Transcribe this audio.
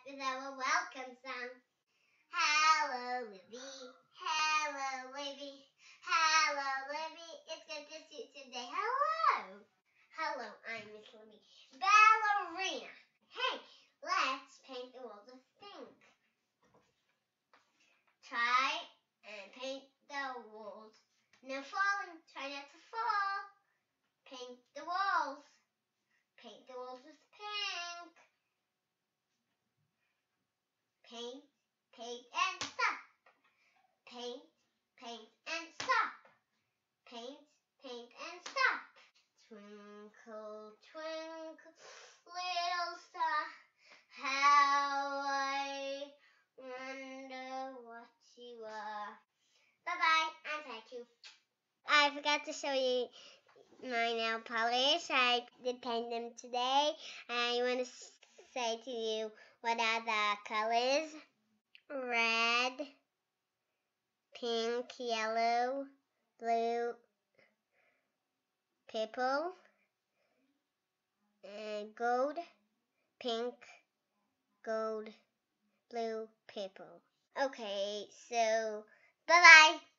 with our welcome song. Hello, Libby. Hello, Libby. Hello, Libby. It's good to see you today. Hello. Hello, I'm Miss Libby. Ballerina. Hey, let's paint the walls of pink. Try and paint the walls. No falling. Try not to fall. Paint the walls. Paint the walls with pink. Paint, paint, and stop. Paint, paint, and stop. Paint, paint, and stop. Twinkle, twinkle, little star, how I wonder what you are. Bye-bye, and thank you. I forgot to show you my nail polish. I did paint them today. I want to say to you, what are the colors? Red, pink, yellow, blue, purple, gold, pink, gold, blue, purple. Okay, so bye-bye.